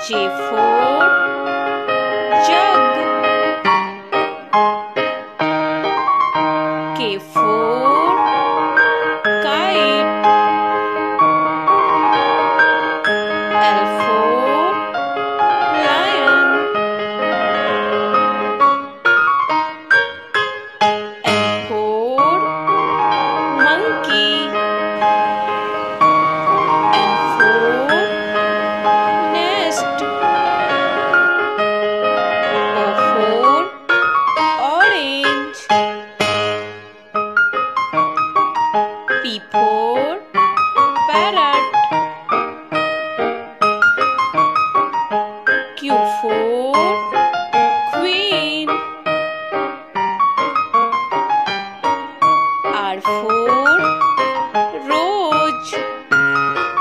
J for jug. K for kite. L for lion. M for monkey. N for nest. O for orange. P for parrot. Q for queen. R for rose.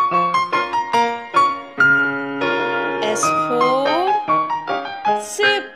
S for ship.